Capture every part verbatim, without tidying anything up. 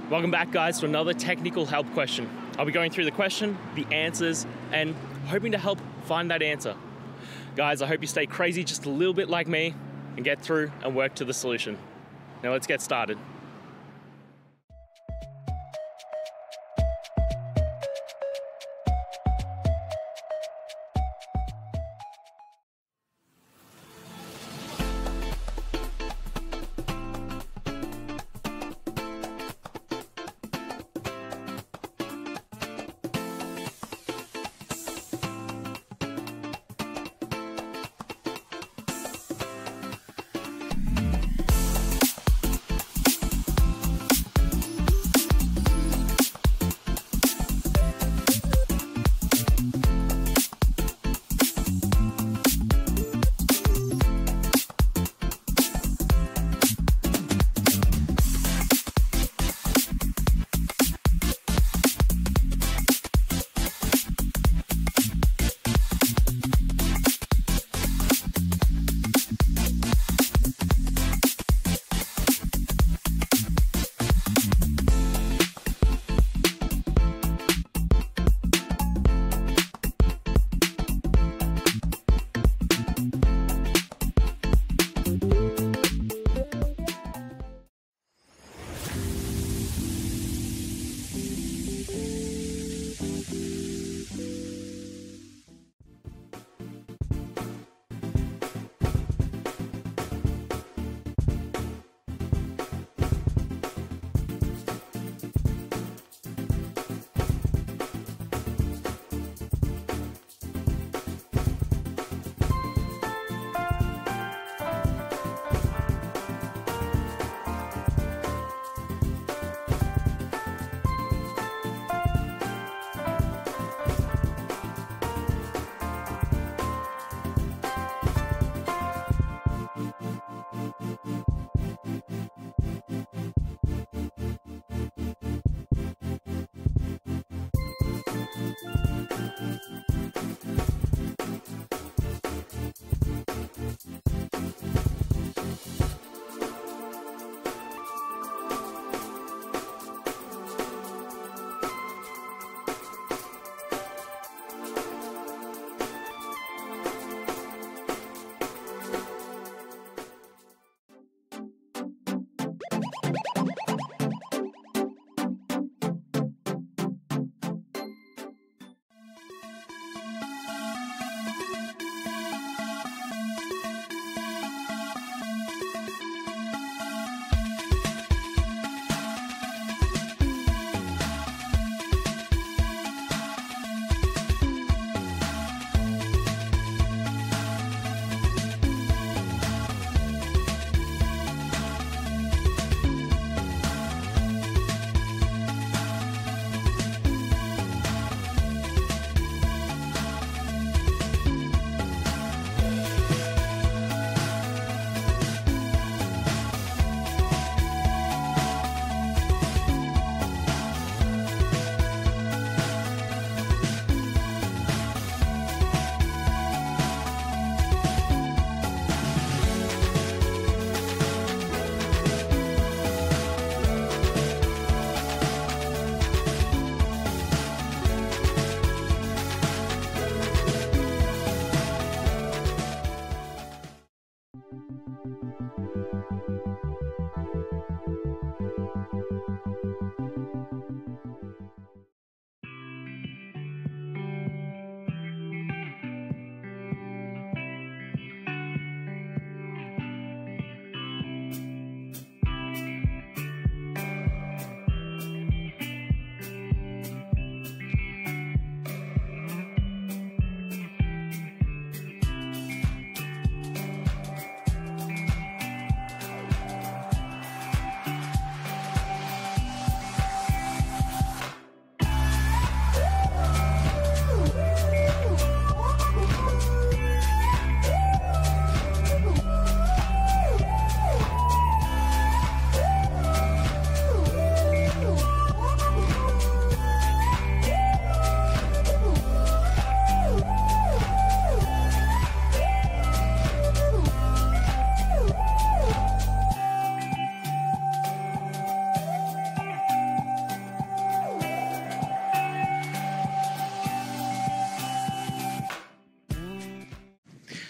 Welcome back, guys, to another technical help question. I'll be going through the question, the answers, and hoping to help find that answer. Guys, I hope you stay crazy just a little bit like me and get through and work to the solution. Now let's get started.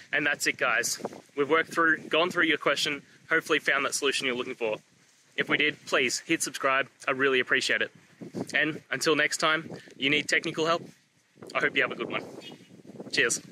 And that's it, guys. We've worked through, gone through your question, hopefully found that solution you're looking for. If we did, please hit subscribe. I really appreciate it. And until next time, you need technical help, I hope you have a good one. Cheers.